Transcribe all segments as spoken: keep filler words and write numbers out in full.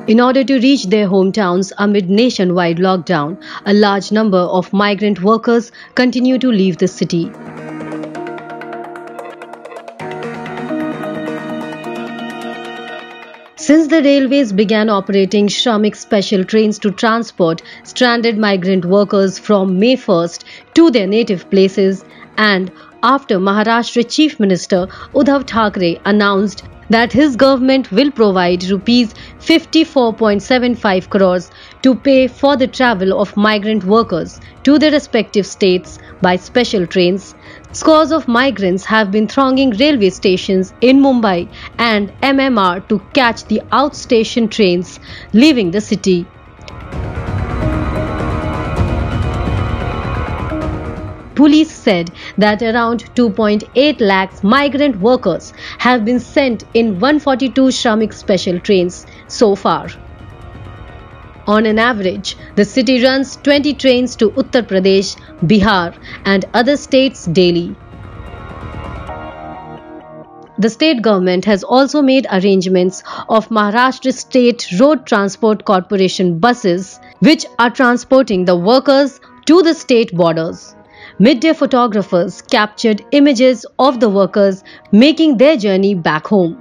In order to reach their hometowns amid nationwide lockdown, a large number of migrant workers continue to leave the city. Since the railways began operating Shramik special trains to transport stranded migrant workers from May first to their native places, and after Maharashtra Chief Minister Uddhav Thackeray announced that his government will provide rupees fifty-four point seven five crores to pay for the travel of migrant workers to their respective states by special trains, scores of migrants have been thronging railway stations in Mumbai and M M R to catch the outstation trains leaving the city. Police said that around two point eight lakhs migrant workers have been sent in one hundred forty-two Shramik special trains so far. On an average, the city runs twenty trains to Uttar Pradesh, Bihar and other states daily. The state government has also made arrangements of Maharashtra State Road Transport Corporation buses, which are transporting the workers to the state borders. Midday photographers captured images of the workers making their journey back home.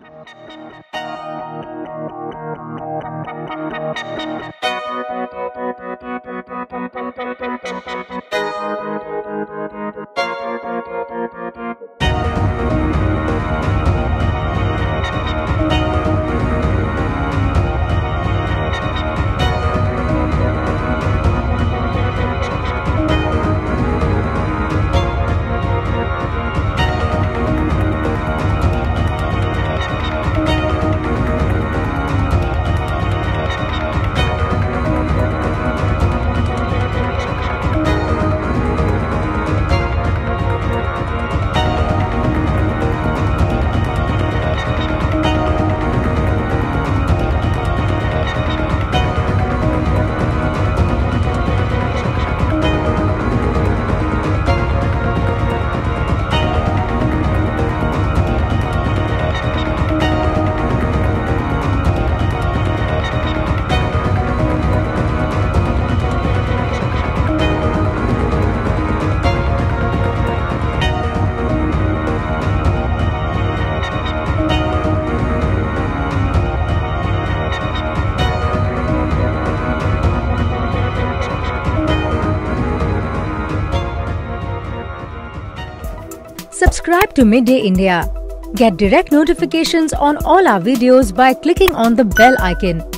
Subscribe to Midday India. Get direct notifications on all our videos by clicking on the bell icon.